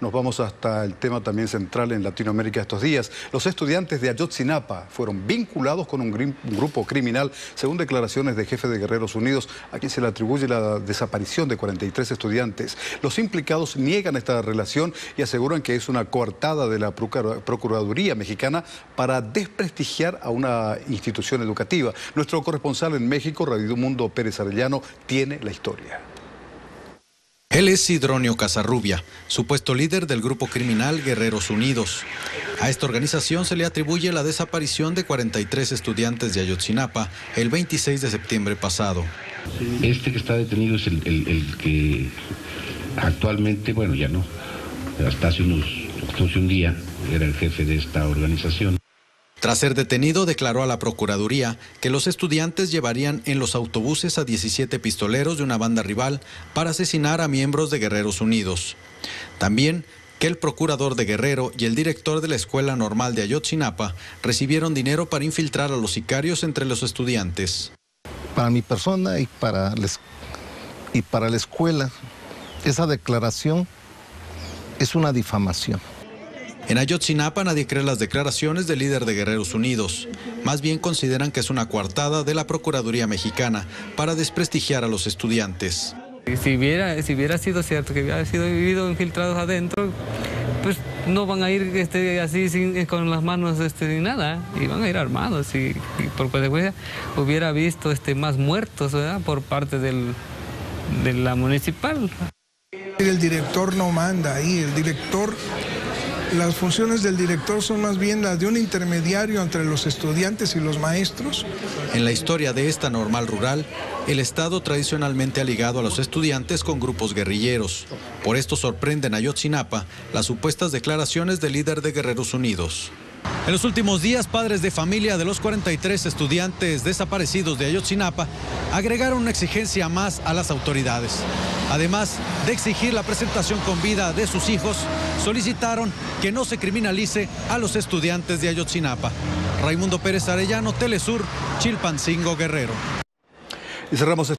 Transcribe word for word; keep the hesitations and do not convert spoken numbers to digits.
Nos vamos hasta el tema también central en Latinoamérica estos días. Los estudiantes de Ayotzinapa fueron vinculados con un, un grupo criminal, según declaraciones del jefe de Guerreros Unidos, a quien se le atribuye la desaparición de cuarenta y tres estudiantes. Los implicados niegan esta relación y aseguran que es una coartada de la Procuraduría mexicana para desprestigiar a una institución educativa. Nuestro corresponsal en México, Radio Mundo Pérez Arellano, tiene la historia. Él es Sidronio Casarrubia, supuesto líder del grupo criminal Guerreros Unidos. A esta organización se le atribuye la desaparición de cuarenta y tres estudiantes de Ayotzinapa el veintiséis de septiembre pasado. Este que está detenido es el, el, el que actualmente, bueno, ya no, hasta hace unos, hasta hace un día era el jefe de esta organización. Tras ser detenido, declaró a la Procuraduría que los estudiantes llevarían en los autobuses a diecisiete pistoleros de una banda rival para asesinar a miembros de Guerreros Unidos. También que el procurador de Guerrero y el director de la Escuela Normal de Ayotzinapa recibieron dinero para infiltrar a los sicarios entre los estudiantes. Para mi persona y para la, y para la escuela, esa declaración es una difamación. En Ayotzinapa nadie cree las declaraciones del líder de Guerreros Unidos. Más bien consideran que es una coartada de la Procuraduría mexicana para desprestigiar a los estudiantes. Si hubiera, si hubiera sido cierto que hubiera sido vivido infiltrados adentro, pues no van a ir este, así sin, con las manos este, ni nada, y van a ir armados. Y, y por consecuencia hubiera visto este, más muertos, ¿verdad?, por parte del, de la municipal. El director no manda ahí, el director... Las funciones del director son más bien las de un intermediario entre los estudiantes y los maestros. En la historia de esta normal rural, el Estado tradicionalmente ha ligado a los estudiantes con grupos guerrilleros. Por esto sorprenden a Ayotzinapa las supuestas declaraciones del líder de Guerreros Unidos. En los últimos días, padres de familia de los cuarenta y tres estudiantes desaparecidos de Ayotzinapa agregaron una exigencia más a las autoridades. Además de exigir la presentación con vida de sus hijos, solicitaron que no se criminalice a los estudiantes de Ayotzinapa. Raimundo Pérez Arellano, Telesur, Chilpancingo, Guerrero. Y cerramos